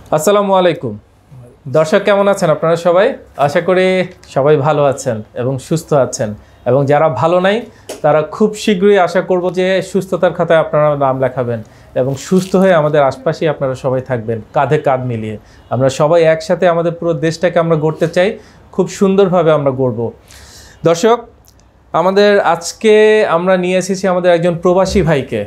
আসসালামু আলাইকুম দর্শক, কেমন আছেন আপনারা সবাই? আশা করি সবাই ভালো আছেন এবং সুস্থ আছেন, এবং যারা ভালো নাই তারা খুব শীঘ্রই আশা করব যে সুস্থতার খাতায় আপনারা নাম লেখাবেন এবং সুস্থ হয়ে আমাদের আশপাশেই আপনারা সবাই থাকবেন, কাঁধে কাঁধ মিলিয়ে। আমরা সবাই একসাথে আমাদের পুরো দেশটাকে আমরা গড়তে চাই, খুব সুন্দরভাবে আমরা গড়ব। দর্শক, আমাদের আজকে আমরা নিয়ে এসেছি আমাদের একজন প্রবাসী ভাইকে।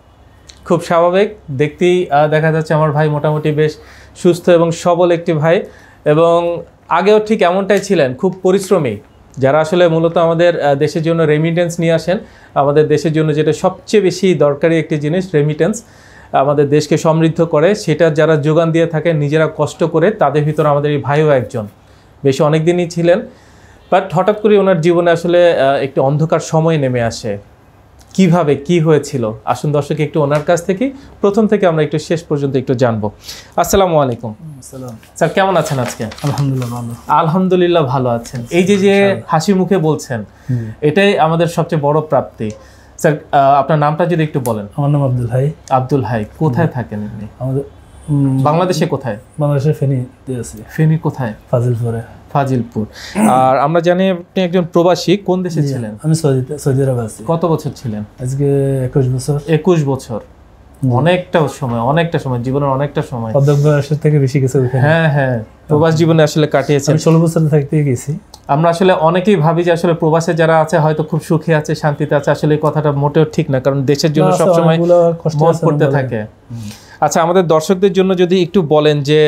খুব স্বাভাবিক, দেখতেই দেখা যাচ্ছে আমার ভাই মোটামুটি বেশ সুস্থ এবং সবল একটি ভাই, এবং আগেও ঠিক এমনটাই ছিলেন, খুব পরিশ্রমী। যারা আসলে মূলত আমাদের দেশের জন্য রেমিটেন্স নিয়ে আসেন, আমাদের দেশের জন্য যেটা সবচেয়ে বেশি দরকারি একটি জিনিস রেমিটেন্স, আমাদের দেশকে সমৃদ্ধ করে, সেটা যারা যোগান দিয়ে থাকেন নিজেরা কষ্ট করে, তাদের ভিতর আমাদের এই ভাইও একজন। বেশ অনেক দিনই ছিলেন, বাট হঠাৎ করে ওনার জীবনে আসলে একটি অন্ধকার সময় নেমে আসে। কিভাবে কি হয়েছিল, আসুন দর্শক একটু ওনার কাছ থেকে প্রথম থেকে আমরা একটু শেষ পর্যন্ত একটু জানবো। আসসালামু আলাইকুম। স্যার, কেমন আছেন আজকে? আলহামদুলিল্লাহ ভালো। আলহামদুলিল্লাহ ভালো আছেন। এই যে হাসি মুখে বলছেন, এটাই আমাদের সবচেয়ে বড় প্রাপ্তি। স্যার, আপনার নামটা যদি একটু বলেন। আমার নাম আব্দুল হাই। আব্দুল হাই, কোথায় থাকেন আপনি? আমাদের বাংলাদেশে কোথায়? বাংলাদেশের ফেনীতে আছি। ফেনী কোথায়? ফাজিলপুরে। ফাজিলপুর। আর আমরা জানি আপনি একজন প্রবাসী, কোন দেশে ছিলেন? আমি সৌদি আরবে আছি। কত বছর ছিলেন? আজকে 21 বছর। 21 বছর, অনেকটা সময়, জীবনের অনেকটা সময়, অর্ধেক বয়সের থেকে বেশি কিছু। হ্যাঁ, প্রবাস জীবনে আসলে কাটিয়েছেন। 16 বছর থাকতে গেছি। আমরা আসলে অনেকেই ভাবি যে আসলে প্রবাসে যারা আছে হয়তো খুব সুখে আছে, শান্তিতে আছে। আসলে এই কথাটা মোটেও ঠিক না, কারণ দেশের জন্য সবসময় মন করতে থাকে। আচ্ছা, আমাদের দর্শকদের জন্য যদি একটু বলেন যে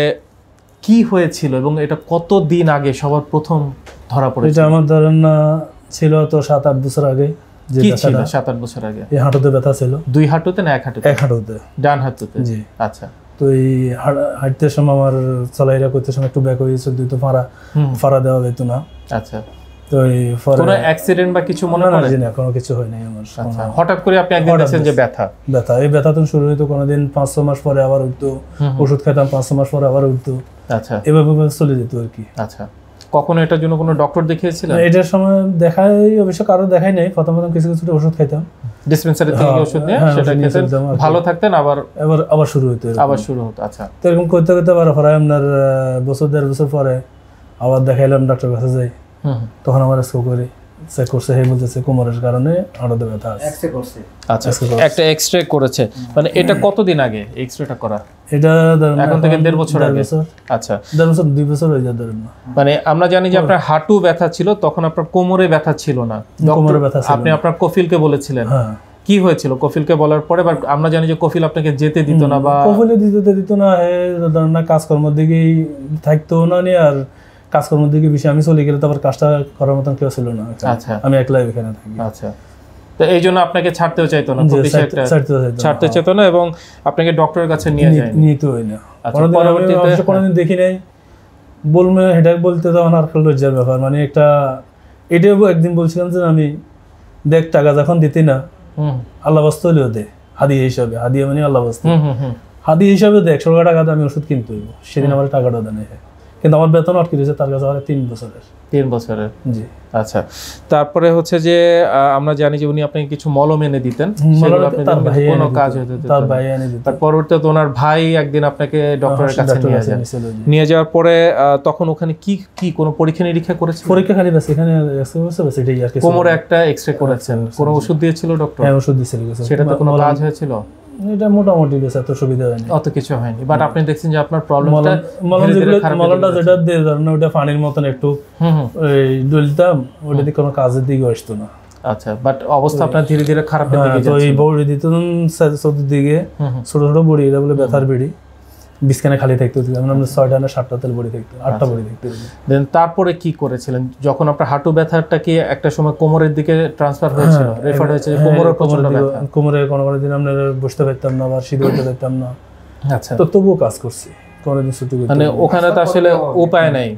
কি হয়েছিল এবং এটা কত দিন আগে সবার প্রথম ধরা পড়েছিল? এটা আমার ধরেন ছিল তো 7-8 বছর আগে। কি ছিল 7-8 বছর আগে? এই হাঁটুতে ব্যথা ছিল। দুই হাঁটুতে না এক হাঁটুতে? এক হাঁটুতে, ডান হাঁটুতে। জি, আচ্ছা। তো এই হাঁটতে সময় আমার চলাইরা করতে সময় একটু ব্যাক হয়েছিল, দুই তো ফাড়া দেওয়া যেত না। আচ্ছা। তো এই কোনো অ্যাক্সিডেন্ট বা কিছু মনে পড়ে? না, কোনো কিছু হয় নাই আমার। আচ্ছা, হঠাৎ করে আপনি একদিন দেখেন যে ব্যথা। এই ব্যথা তো শুরু হইতো, কোনোদিন 5-6 মাস পরে আবার উঠতো, ওষুধ খেতাম, 5-6 মাস পরে আবার উঠতো। আচ্ছা, এভাবে চলে যেত আর কি। আচ্ছা, কখনো এটার জন্য কোনো ডক্টর দেখিয়েছিলেন? এটার সময় দেখাই অবশ্য কারো দেখাই নাই। প্রথম কিছু ওষুধ খাইতাম, ডিসপেন্সারি থেকে ওষুধ নিয়ে সেটা খেতেন, ভালো থাকতেন, আবার শুরু হতো। আচ্ছা, তো এরকম করতে করতে আবার প্রায় আপনার বছর 1.5 বছর পরে আবার দেখাইলাম, ডাক্তার কাছে যাই। তখন আমার স্কো করে চেক করছে, হে বলতেছে কোমরের কারণে হাঁটুতে ব্যথা আছে। এক্সরে করছে। আচ্ছা, একটা এক্সরে করেছে। মানে এটা কতদিন আগে এক্সরেটা করা? এটা এখন থেকে 1.5 বছর আগে। আচ্ছা, 1.5 বছর 2 বছর হয়ে যায় ধরেন। মানে আমরা জানি যে আপনার হাঁটু ব্যথা ছিল, তখন আপনার কোমরে ব্যথা ছিল না। কোমরে ব্যথা ছিল। আপনি আপনার কফিলকে বলেছিলেন। হ্যাঁ। কি হয়েছিল কফিলকে বলার পরে? আমরা জানি যে কফিল আপনাকে যেতে দিত না, বা কফিলে দিত না, ধরেন না কাজকর্মের দিকেই থাকতো না, আর কাজকর্মের দিকে বেশি আমি চলে গেলে তো আবার কাজটা করার মতন কেউ ছিল না। আচ্ছা, আমি একলাই এখানে থাকি। আচ্ছা, তো এই জন্য আপনাকে ছাড়তেও চাইতো না, ছাড়তে চাইতো না, এবং আপনাকে ডক্টরের কাছে নিতে হয় না। কোনোদিন দেখি নাই বলবে, এটা বলতে তো আমার লজ্জার ব্যাপার। মানে একটা এটাও একদিন বলছিলাম যে আমি দেখ, টাকা যখন দিতি না, আল্লাহ বাস্ত হলেও দে, হাদিয়া হিসাবে। হাদিয়া মানে আল্লাহ বাস্ত, হাদিয়া হিসাবে দেখ, 100 টাকা আমি ওষুধ কিনতে হইব। সেদিন আমার টাকাটা দেয়, কিন্তু আমার বেতন আটকে দিয়েছে তার কাছে 3 বছরের। 3 বছরের? জি। আচ্ছা, তারপরে হচ্ছে যে আমরা জানি যে উনি আপনাকে কিছু মলম এনে দিতেন, কোনো কাজ হতো তার ভাই এনে দিতেন। তার পরবর্তীতে ওনার ভাই একদিন আপনাকে ডক্টরের কাছে নিয়ে যাওয়ার পরে তখন ওখানে কি কোনো পরীক্ষা নিরীক্ষা করেছে? পরীক্ষা খালি বাস এখানে কোমরে একটা এক্সরে করেছেন, কোনো ওষুধ দিয়েছিল ডক্টর? হ্যাঁ, ওষুধ দিয়েছিল। সেটাতে কোনো কাজ হয়েছিল? এটা মোটামুটি বেশ, এত সুবিধা হয়নি, অত কিছু হয়নি। বাট আপনি দেখছেন যে আপনার প্রবলেমটা, মলমটা যেটা দিয়ে ধরেন ওটা পানির মতন একটু ডলতাম, ওটা দিয়ে কোনো কাজের দিকে আসতো না। আচ্ছা, বাট অবস্থা আপনার ধীরে ধীরে খারাপের দিকে যাচ্ছে। তো এই বড়ি দিত চতুর্দিকে, ছোট ছোট বড়ি, এটা বলে ব্যথার বেড়ি, বিছখানে খালি থাকতে হতো। আমরা 6টা না 7টা তেল বড়ি থাকতো, 8টা বড়ি থাকতো। দেন তারপরে কি করেছিলেন যখন আপনার হাঁটু ব্যথাটা কি একটা সময় কোমরের দিকে ট্রান্সফার হয়েছিল, রেফার হয়েছে? কোমরের প্রচন্ড ব্যথা, কোমরে কোনো দিন আমরা বসতে পারতাম না, আবার সিঁড়ি উঠতে পারতাম না। আচ্ছা, তো তবুও কাজ করছি, কোনোদিন ছুটি করতে। মানে ওখানে তো আসলে উপায় নাই,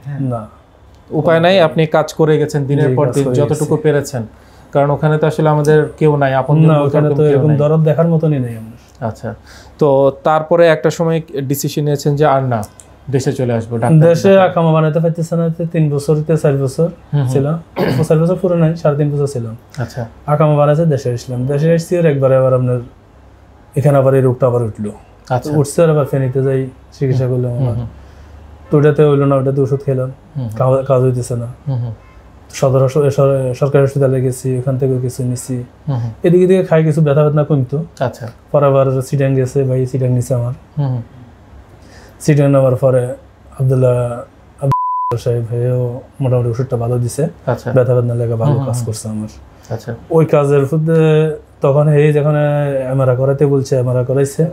উপায় নাই, আপনি কাজ করে গেছেন দিনের পর দিন যতটুকু পেরেছেন, কারণ ওখানে তো আসলে আমাদের কেউ নাই, আপন না, ওখানে তো এরকম দরদ দেখার মতনই নেই আমরা। আচ্ছা, তো তারপরে একটা সময় ডিসিশন নিয়েছেন যে আর না, দেশে চলে আসবো। দেশে আকামা বানাতে পারতেছে না, 3 বছর 4 বছর ছিলাম, 4 বছর পুরো নাই, 3.5 বছর ছিলাম। আচ্ছা, আকামা বানাতে দেশে আসলাম। দেশে এসেছি আর একবারে আবার আপনার এখানে আবার এই রোগটা আবার উঠলো। আচ্ছা উঠছে আর আবার ফেনীতে যাই চিকিৎসা করলাম আমার, তো ওটাতে হইলো না, ওটাতে ওষুধ খেলাম, কাজ হইতেছে না। সদর সরকারি হসপিটালে গেছি, ওখান থেকে কিছু নিচ্ছি, এদিকে দিকে খাই, কিছু ব্যথা বেদনা কমতো। আচ্ছা পরে আবার সিটাং গেছে, ভাই সিটাং নিছে আমার, সিটাং নেওয়ার পরে আব্দুল্লাহ সাহেব ভাইও মোটামুটি ওষুধটা ভালো দিছে, ব্যথা বেদনা লেগে ভালো কাজ করছে আমার। আচ্ছা ওই কাজের মধ্যে তখন যখন এমআরআই করাইতে বলছে, এমআরআই করাইছে,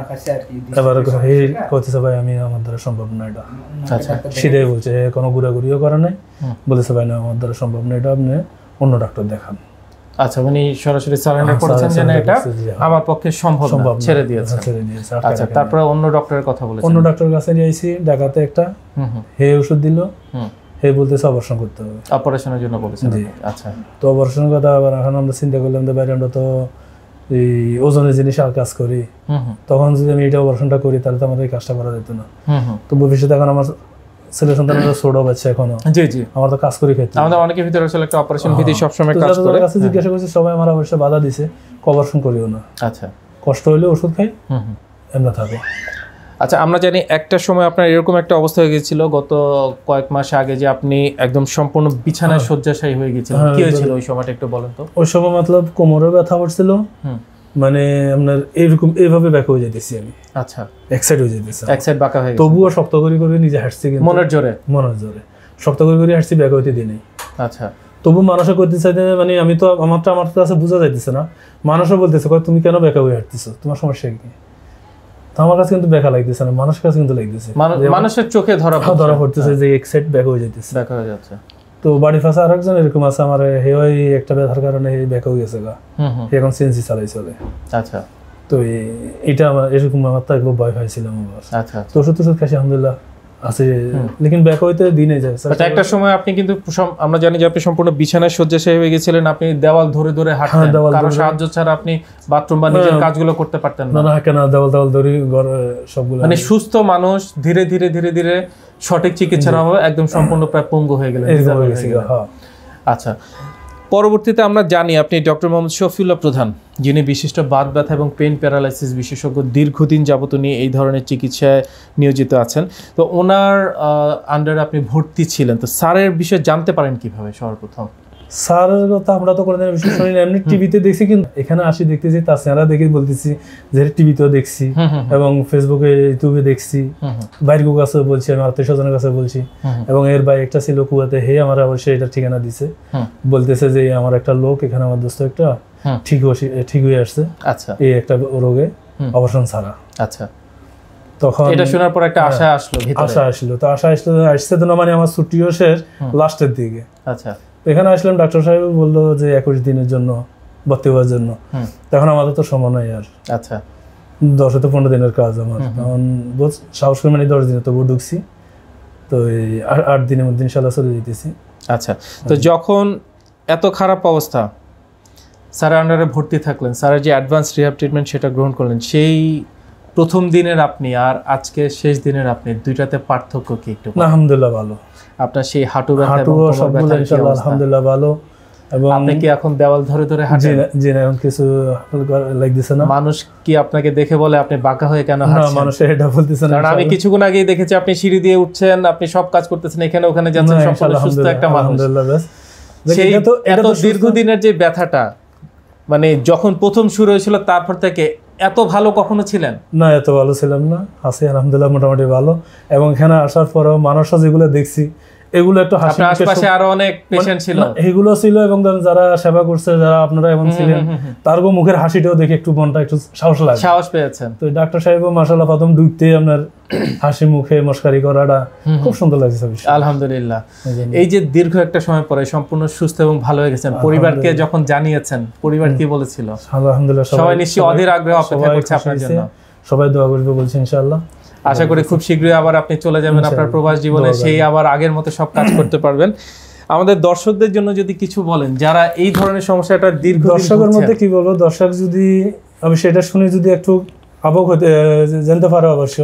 এবার কইতেছে ভাই আমি আমার দ্বারা সম্ভব না এটা। আচ্ছা সেটাই বলছে, কোনো ঘুরাঘুরিও করে নাই, বলেছে ভাই না আমার দ্বারা সম্ভব না এটা, আপনি অন্য ডাক্তার দেখান। আচ্ছা মানে সরাসরি সারেন্ডার করেছেন যে না এটা আমার পক্ষে সম্ভব না, ছেড়ে দিয়েছে। আচ্ছা তারপরে অন্য ডক্টরের কথা বলেছেন? অন্য ডক্টরের কাছে নিয়ে আইছি ঢাকাতে একটা, হে ওষুধ দিল, হে বলতেছে অপারেশন করতে হবে, অপারেশনের জন্য বলেছেন। আচ্ছা তো অপারেশনের কথা আবার এখন আমরা চিন্তা করলাম যে বাইরে আমরা তো এই ওজনের জিনিস আর কাজ করি, তখন যদি আমি এটা অপারেশনটা করি তাহলে তো আমাদের এই কাজটা করা যেত না। তো ভবিষ্যতে এখন আমার ছেলে সন্তানরা ছোট বাচ্চা এখনো, জি জি আমার তো কাজ করে খেতে, আমাদের অনেকের ভিতরে আসলে একটা অপারেশন ভীতি সব সময় কাজ করে। কাছে জিজ্ঞাসা করছি, সবাই আমার অবশ্য বাধা দিছে, অপারেশন করিও না, আচ্ছা কষ্ট হইলে ওষুধ খাই, এমন থাকো। আচ্ছা আমরা জানি একটা সময় আপনার এরকম একটা অবস্থা হয়ে গিয়েছিল গত কয়েক মাস আগে, যে আপনি একদম সম্পূর্ণ বিছানায় শয্যাশায়ী হয়ে গিয়েছিলেন, কি হয়েছিল ওই সময়টা একটু বলেন তো? ওই সময় মতলব কোমরে ব্যথা করছিল, মানে আপনার এরকম এইভাবে ব্যাক হয়ে যেতেছি আমি। আচ্ছা এক সাইড হয়ে যেতেছে, এক সাইড বাঁকা হয়ে গেছে, তবুও শক্ত করে করে নিজে হাঁটছি, কিন্তু মনের জোরে শক্ত করে করে হাঁটছি, ব্যাক হইতে দিই নাই। আচ্ছা তবু মানুষও করতে চাইতে, মানে আমি তো আমার কাছে বোঝা যাইতেছে না, মানুষও বলতেছে তুমি কেন ব্যাকা হয়ে হাঁটতেছো, তোমার সমস্যা কি? তো আমার কাছে কিন্তু ব্যাকা লাগতেছে না, মানুষের কাছে কিন্তু লাগতেছে, মানুষের চোখে ধরা পড়তেছে যে এক সাইড ব্যাক হয়ে যেতেছে, ব্যাক হয়ে যাচ্ছে। তো বাড়ির পাশে আরেকজন এরকম আছে, আমার ওই একটা ব্যথার কারণে ব্যাক হয়ে গেছে গা, এখন সিএনসি চালাই চলে। আচ্ছা তো এটা আমার এরকম আমার তো একবার ভয় পাইছিলাম আবার। আচ্ছা তো ওষুধ খাইছি আলহামদুলিল্লাহ আছে, লেকিন ব্যাক হইতে দিনে যায়। একটা সময় আপনি কিন্তু আমরা জানি যে আপনি সম্পূর্ণ বিছানায় শয্যাশায়ী হয়ে গেছিলেন, আপনি দেওয়াল ধরে ধরে হাঁটতেন, কারো সাহায্য ছাড়া আপনি বাথরুম বা নিজের কাজগুলো করতে পারতেন না। না কেন দেওয়াল ধরে সবগুলো, মানে সুস্থ মানুষ ধীরে ধীরে ধীরে ধীরে সঠিক চিকিৎসার অভাবে একদম সম্পূর্ণ প্রায় পঙ্গু হয়ে গেলেন। আচ্ছা পরবর্তীতে আমরা জানি আপনি ডক্টর মোহাম্মদ শফিউল্লাহ প্রধান, যিনি বিশিষ্ট বাত ব্যথা এবং পেইন প্যারালাইসিস বিশেষজ্ঞ, দীর্ঘদিন যাবত নিয়ে এই ধরনের চিকিৎসায় নিয়োজিত আছেন। তো ওনার আন্ডারে আপনি ভর্তি ছিলেন, তো স্যারের বিষয়ে জানতে পারেন কিভাবে? সর্বপ্রথম স্যারের কথা আমরা তো কোনোদিন বিশেষ শুনি না, এমনি টিভিতে দেখছি, কিন্তু এখানে আসি দেখতেছি তার চেহারা দেখে বলতেছি যে টিভিতেও দেখছি এবং ফেসবুকে ইউটিউবে দেখছি, বাইরের কাছে বলছি, আমি আত্মীয় স্বজনের কাছে বলছি, এবং এর ভাই একটা ছিল কুয়াতে, হে আমার অবশ্যই এটা ঠিকানা দিছে, বলতেছে যে আমার একটা লোক এখানে, আমার দোস্ত একটা ঠিক হয়ে আসছে, আচ্ছা এই একটা রোগে অপারেশন ছাড়া। আচ্ছা তখন এটা শোনার পর একটা আশা আসলো, তো আসছে তো না, মানে আমার ছুটিও শেষ লাস্টের দিকে। আচ্ছা এখানে আসলাম, ডাক্তার সাহেব বললো যে 21 দিনের জন্য ভর্তি হওয়ার জন্য, তখন আমাদের তো সময় নাই আর। আচ্ছা 10 থেকে 15 দিনের কাজ আমার, তখন সাহস করে মানে 10 দিনে তবু ঢুকছি, তো এই 8 দিনের মধ্যে ইনশাল্লাহ চলে যেতেছি। আচ্ছা তো যখন এত খারাপ অবস্থা, স্যারের আন্ডারে ভর্তি থাকলেন, স্যারের যে অ্যাডভান্স রিহ্যাব ট্রিটমেন্ট সেটা গ্রহণ করলেন, সেই প্রথম দিনের আপনি আর আজকে শেষ দিনের আপনি, দুইটাতে পার্থক্য কি একটু? আলহামদুলিল্লাহ ভালো, আপনার সেই হাঁটু ব্যথা এবং কোমর ব্যথা ইনশাআল্লাহ আলহামদুলিল্লাহ ভালো, এবং আপনি কি এখন দেওয়াল ধরে ধরে হাঁটেন? জি না, এখন কিছু লাগতেছে না। মানুষ কি আপনাকে দেখে বলে আপনি বাঁকা হয়ে কেন হাঁটছেন? না, মানুষ এটা বলতেছে না, কারণ আমি কিছুক্ষণ আগেই দেখেছি আপনি সিঁড়ি দিয়ে উঠছেন, আপনি সব কাজ করতেছেন, এখানে ওখানে যাচ্ছেন, সম্পূর্ণ সুস্থ একটা মানুষ। আলহামদুলিল্লাহ। সেই এত দীর্ঘদিনের যে ব্যথাটা, মানে যখন প্রথম শুরু হয়েছিল তারপর থেকে এত ভালো কখনো ছিলেন না? এত ভালো ছিলাম না, আছি আলহামদুলিল্লাহ মোটামুটি ভালো। এবং এখানে আসার পরেও মানুষরা যেগুলো দেখছি এগুলো একটু হাসি, আশেপাশে আরো অনেক পেশেন্ট ছিল, এগুলো ছিল, এবং যারা সেবা করছে, যারা আপনারা এমন ছিলেন, তার মুখের হাসিটাও দেখে একটু মনটা একটু সাহস পেয়েছেন। তো ডাক্তার সাহেব মাশাআল্লাহ প্রথম ঢুকতেই আপনার হাসি মুখে মস্কারি করাটা খুব সুন্দর লাগছে। আলহামদুলিল্লাহ। এই যে দীর্ঘ একটা সময় পরে সম্পূর্ণ সুস্থ এবং ভালো হয়ে গেছেন, পরিবারকে যখন জানিয়েছেন, পরিবার কি বলেছিল? আলহামদুলিল্লাহ সবাই নিশ্চয়ই অধীর আগ্রহে অপেক্ষা করছে আপনার জন্য, সবাই দোয়া করবে বলছি ইনশাআল্লাহ। আশা করি খুব শীঘ্রই আবার আপনি চলে যাবেন আপনার প্রবাস জীবনে, সেই আবার আগের মতো সব কাজ করতে পারবেন। আমাদের দর্শকদের জন্য যদি কিছু বলেন, যারা এই ধরনের সমস্যাটা দীর্ঘ, দর্শকের মধ্যে কি বলবো, দর্শক যদি আমি সেটা শুনে যদি একটু অবাক হতে জানতে পারো অবশ্য,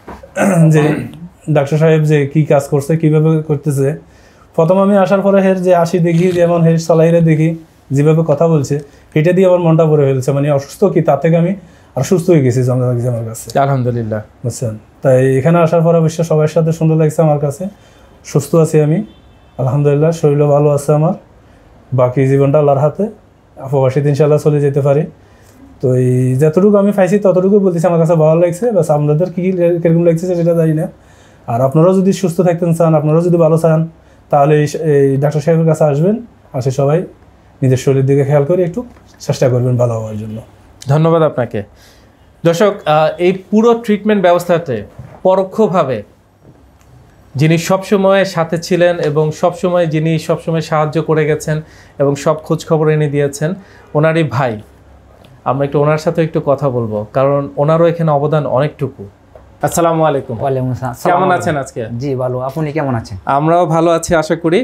যে ডাক্তার সাহেব যে কি কাজ করছে, কিভাবে করতেছে। প্রথম আমি আসার পরে হের যে আসি দেখি, যেমন হের সালাইরে দেখি যেভাবে কথা বলছে, এটা দিয়ে আমার মনটা ভরে ফেলছে, মানে অসুস্থ কি তার থেকে আমি আর সুস্থ হয়ে গেছি জমা লাগছে আমার কাছে আলহামদুলিল্লাহ, বুঝছেন। তাই এখানে আসার পর অবশ্য সবার সাথে সুন্দর লাগছে আমার কাছে, সুস্থ আছি আমি আলহামদুলিল্লাহ, শরীরও ভালো আছে আমার, বাকি জীবনটা আল্লাহর হাতে, প্রবাসীতে ইনশাআল্লাহ চলে যেতে পারি। তো এই যতটুকু আমি পাইছি ততটুকু বলতেছি আমার কাছে ভালো লাগছে, বাস আপনাদের কী কীরকম লাগছে সেটা জানি না। আর আপনারাও যদি সুস্থ থাকতেন চান, আপনারাও যদি ভালো চান, তাহলে এই ডাক্তার সাহেবের কাছে আসবেন, আসে সবাই নিজের শরীরের দিকে খেয়াল করে একটু চেষ্টা করবেন ভালো হওয়ার জন্য। ধন্যবাদ আপনাকে। দর্শক, এই পুরো ট্রিটমেন্ট ব্যবস্থাতে পরোক্ষভাবে যিনি সবসময় সাথে ছিলেন এবং যিনি সবসময় সাহায্য করে গেছেন এবং সব খোঁজ খবর এনে দিয়েছেন, ওনারই ভাই। আমরা একটু ওনার সাথে একটু কথা বলবো, কারণ ওনারও এখানে অবদান অনেকটুকু। আসসালামু আলাইকুম। ওয়ালাইকুম আসসালাম। কেমন আছেন আজকে? জি ভালো, আপনি কেমন আছেন? আমরাও ভালো আছি আশা করি।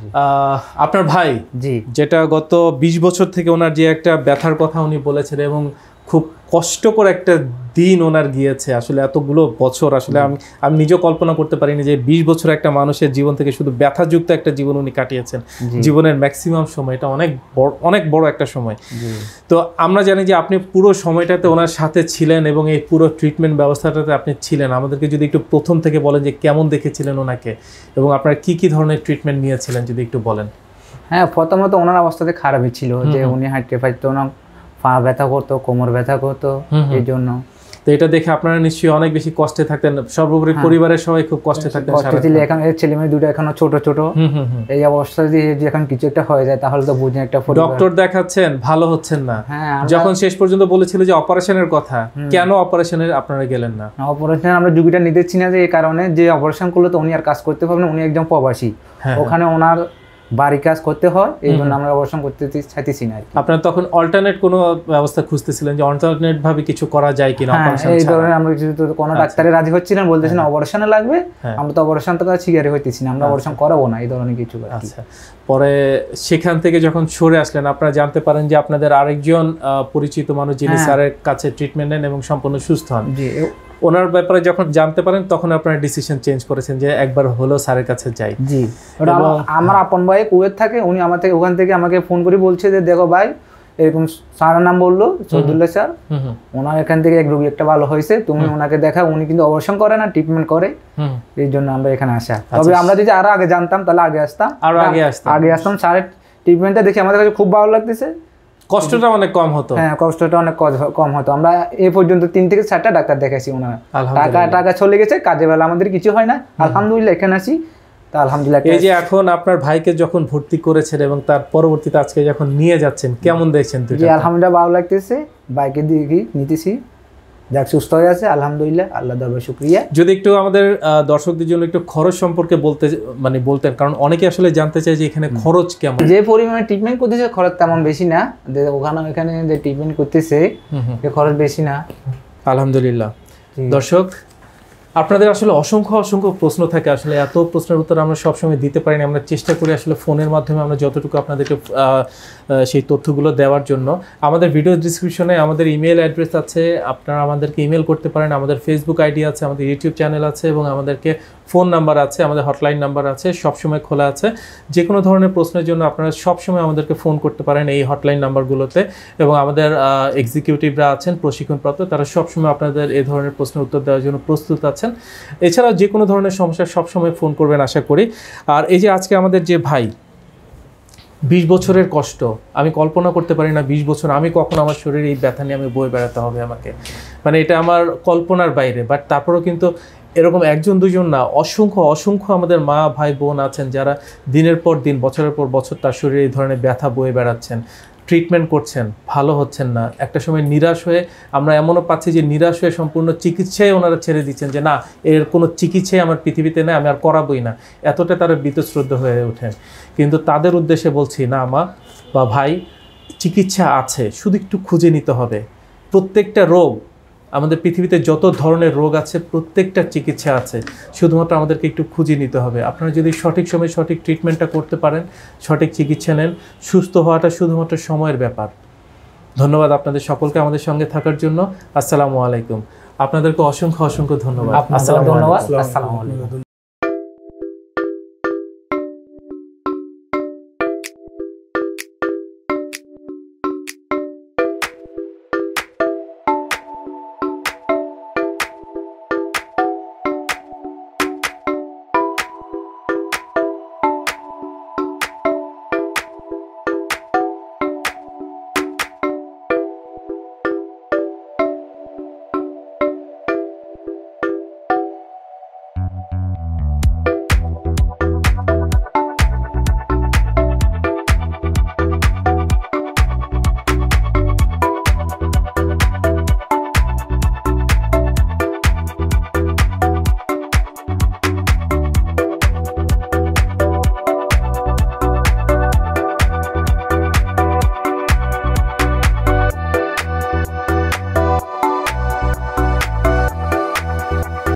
আপনার ভাই, জি, যেটা গত 20 বছর থেকে ওনার যে একটা ব্যথার কথা উনি বলেছেন এবং খুব কষ্টকর একটা দিন ওনার গিয়েছে, আসলে এতগুলো বছর আসলে আমি নিজেও কল্পনা করতে পারিনি যে 20 বছর একটা মানুষের জীবন থেকে শুধু ব্যথাযুক্ত একটা জীবন উনি কাটিয়েছেন। জীবনের ম্যাক্সিমাম সময়, এটা অনেক বড় একটা সময়। তো আমরা জানি যে আপনি পুরো সময়টাতে ওনার সাথে ছিলেন এবং এই পুরো ট্রিটমেন্ট ব্যবস্থাটাতে আপনি ছিলেন। আমাদেরকে যদি একটু প্রথম থেকে বলেন যে কেমন দেখেছিলেন ওনাকে এবং আপনারা কি ধরনের ট্রিটমেন্ট নিয়েছিলেন যদি একটু বলেন। হ্যাঁ, প্রথমত ওনার অবস্থাতে খারাপই ছিল, যে উনি হাঁটতে পারতো না, পা ব্যথা করতো, কোমর ব্যথা করতো, এই জন্য। তো এটা দেখে আপনারা নিশ্চয়ই অনেক বেশি কষ্টে থাকতেন, সর্বোপরি পরিবারের সবাই খুব কষ্টে থাকতেন। এখন ছেলে মেয়ে দুটো এখনো ছোট ছোট, এই অবস্থা দিয়ে যখন কিছু একটা হয়ে যায় তাহলে তো বুঝেন একটা ডক্টর দেখাচ্ছেন, ভালো হচ্ছেন না, যখন শেষ পর্যন্ত বলেছিল যে অপারেশনের কথা, কেন অপারেশনের আপনারা গেলেন না? অপারেশন আমরা ঝুঁকিটা নিতেছি না, যে এই কারণে যে অপারেশন করলে তো উনি আর কাজ করতে পারবেন, উনি একজন প্রবাসী, ওখানে ওনার বাড়ি কাজ করতে হয়, এই জন্য আমরা অপারেশন করতে চাইতেছি না। আপনারা তখন অল্টারনেট কোনো ব্যবস্থা খুঁজতেছিলেন যে অল্টারনেট ভাবে কিছু করা যায় কিনা অপারেশন? এই ধরনের আমরা কোনো ডাক্তারে রাজি হচ্ছিলেন, বলতেছেন অপারেশনে লাগবে, আমরা তো অপারেশন তো শিকারে হইতেছি না, আমরা অপারেশন করাবো না, এই ধরনের কিছু। আচ্ছা, পরে সেখান থেকে যখন সরে আসলেন আপনারা জানতে পারেন যে আপনাদের আরেকজন পরিচিত মানুষ যিনি স্যারের কাছে ট্রিটমেন্ট নেন এবং সম্পূর্ণ সুস্থ হন, ওনার ব্যাপারে যখন জানতে পারেন তখন আপনারা ডিসিশন চেঞ্জ করেছেন যে একবার হলো স্যারের কাছে যাই। জি, আমার আপন ভাই কুয়েত থাকে, উনি আমার থেকে ওখান থেকে আমাকে ফোন করে বলছে যে দেখো ভাই, এরকম স্যারের নাম বললো সৈদুল্লাহ স্যার, ওনার এখান থেকে এক রোগী একটা ভালো হয়েছে, তুমি ওনাকে দেখা, উনি কিন্তু অপারেশন করে না, ট্রিটমেন্ট করে, এই জন্য আমরা এখানে আসা। তবে আমরা যদি আরো আগে জানতাম তাহলে আগে আসতাম, স্যারের ট্রিটমেন্টটা দেখে আমাদের কাছে খুব ভালো লাগতেছে, কষ্টটা অনেক কম হতো। হ্যাঁ, কষ্টটা অনেক কম হতো। আমরা এই পর্যন্ত 3 থেকে 4টা ডাক্তার দেখাইছি, ওনারা টাকা চলে গেছে, কাজে বেলা আমাদের কিছু হয় না, আলহামদুলিল্লাহ এখানে আসি। তা আলহামদুলিল্লাহ, এই যে এখন আপনার ভাইকে যখন ভর্তি করেছেন এবং তার পরবর্তীতে আজকে যখন নিয়ে যাচ্ছেন, কেমন দেখছেন? আলহামদুলিল্লাহ ভালো লাগতেছে, বাইকে দিকে নিতেছি, যাক সুস্থ হয়ে আছে আলহামদুলিল্লাহ, আল্লাহ দরবারে শুকরিয়া। যদি একটু আমাদের দর্শকদের জন্য একটু খরচ সম্পর্কে বলতেন, কারণ অনেকে আসলে জানতে চায় যে এখানে খরচ কেমন। যে পরিমাণে ট্রিটমেন্ট করতেছে খরচ তেমন বেশি না, এখানে যে ট্রিটমেন্ট করতেছে খরচ বেশি না আলহামদুলিল্লাহ। দর্শক, আপনাদের আসলে অসংখ্য প্রশ্ন থাকে, আসলে এত প্রশ্নের উত্তর আমরা সবসময় দিতে পারি না, আমরা চেষ্টা করি আসলে ফোনের মাধ্যমে আমরা যতটুকু আপনাদেরকে সেই তথ্যগুলো দেওয়ার জন্য। আমাদের ভিডিও ডিসক্রিপশনে আমাদের ইমেল অ্যাড্রেস আছে, আপনারা আমাদেরকে ইমেল করতে পারেন, আমাদের ফেসবুক আইডি আছে, আমাদের ইউটিউব চ্যানেল আছে এবং আমাদেরকে ফোন নাম্বার আছে, আমাদের হটলাইন নাম্বার আছে, সবসময় খোলা আছে। যে কোনো ধরনের প্রশ্নের জন্য আপনারা সবসময় আমাদেরকে ফোন করতে পারেন এই হটলাইন নাম্বারগুলোতে, এবং আমাদের এক্সিকিউটিভরা আছেন প্রশিক্ষণপ্রাপ্ত, তারা সবসময় আপনাদের এই ধরনের প্রশ্নের উত্তর দেওয়ার জন্য প্রস্তুত আছেন। এছাড়াও যে কোনো ধরনের সমস্যা সবসময় ফোন করবেন আশা করি। আর এই যে আজকে আমাদের যে ভাই, 20 বছরের কষ্ট, আমি কল্পনা করতে পারি না 20 বছর আমি কখন আমার শরীরে এই ব্যথা নিয়ে আমি বয়ে বেড়াতে হবে আমাকে, মানে এটা আমার কল্পনার বাইরে। বাট তারপরেও কিন্তু এরকম একজন দুজন না, অসংখ্য আমাদের মা ভাই বোন আছেন যারা দিনের পর দিন, বছরের পর বছর তার শরীরে এই ধরনের ব্যথা বয়ে বেড়াচ্ছেন, ট্রিটমেন্ট করছেন, ভালো হচ্ছেন না। একটা সময় নিরাশ হয়ে আমরা এমনও পাচ্ছি যে নিরাশ হয়ে সম্পূর্ণ চিকিৎসায় ওনারা ছেড়ে দিচ্ছেন, যে না, এর কোনো চিকিৎসাই আমার পৃথিবীতে নেই, আমি আর করাবোই না, এতটা তারা বীতশ্রদ্ধ হয়ে ওঠেন। কিন্তু তাদের উদ্দেশ্যে বলছি, না মা বা ভাই, চিকিৎসা আছে, শুধু একটু খুঁজে নিতে হবে। প্রত্যেকটা রোগ, আমাদের পৃথিবীতে যত ধরনের রোগ আছে প্রত্যেকটা চিকিৎসা আছে, শুধুমাত্র আমাদেরকে একটু খুঁজে নিতে হবে। আপনারা যদি সঠিক সময়ে সঠিক ট্রিটমেন্টটা করতে পারেন, সঠিক চিকিৎসা নেন, সুস্থ হওয়াটা শুধুমাত্র সময়ের ব্যাপার। ধন্যবাদ আপনাদের সকলকে আমাদের সঙ্গে থাকার জন্য। আসসালামু আলাইকুম। আপনাদেরকে অসংখ্য ধন্যবাদ। ধন্যবাদ। আসসালামু আলাইকুম।